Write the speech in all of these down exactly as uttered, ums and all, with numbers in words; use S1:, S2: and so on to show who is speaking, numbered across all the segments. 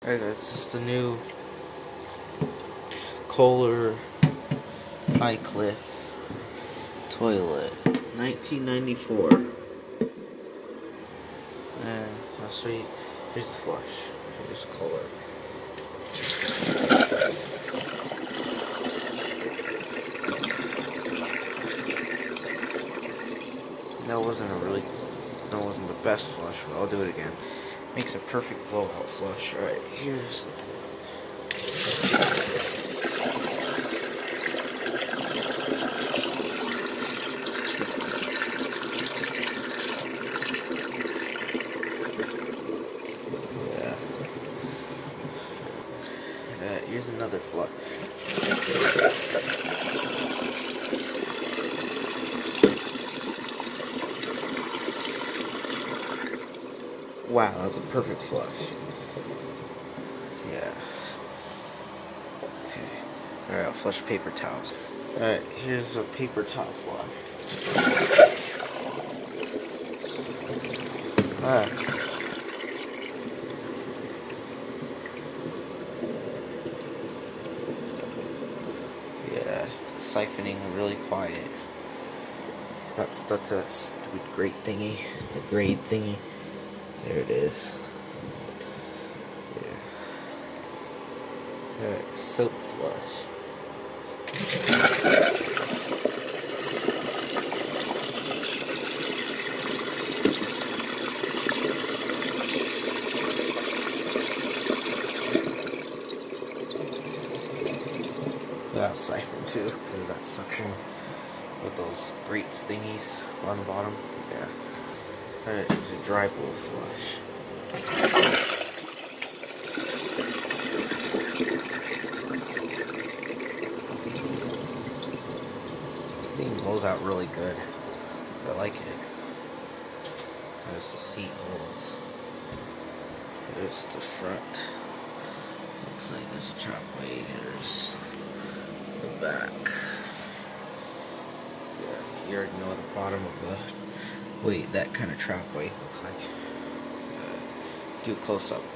S1: Alright guys, this is the new Kohler Highcliffe toilet, nineteen ninety-four. And I'll show you. Here's the flush. Here's Kohler. That wasn't a really, that wasn't the best flush, but I'll do it again. Makes a perfect blowout flush. Alright, here's the flush. Yeah. Yeah, here's another flush. Wow, that's a perfect flush. Yeah. Okay. Alright, I'll flush paper towels. Alright, here's a paper towel flush. Ah. Yeah, it's siphoning really quiet. That's, that's a stupid grate thingy. The grate thingy. There it is. Yeah. Alright, soap flush. Yeah, siphon too, because of that suction with those grates thingies on the bottom. Yeah. Alright, there's a dry bowl flush. This thing blows out really good. I like it. There's the seat holes. There's the front. Looks like there's a trapway. There's the back. Yeah, you already know the bottom of the. Wait, that kind of trapway looks like. Uh, do close up.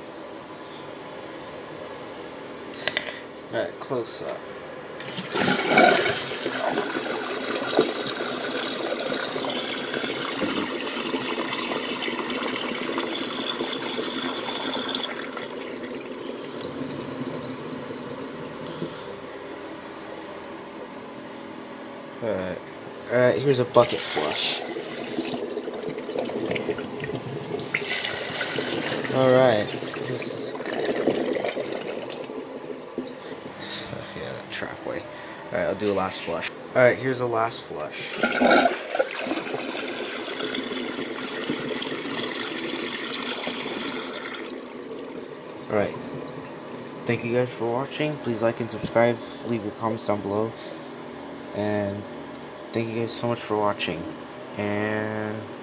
S1: Alright, close up. Alright, alright, here's a bucket flush. Alright, this is, uh, yeah, that trapway. Alright, I'll do a last flush. Alright, here's the last flush. Alright, thank you guys for watching. Please like and subscribe, leave your comments down below. And thank you guys so much for watching. And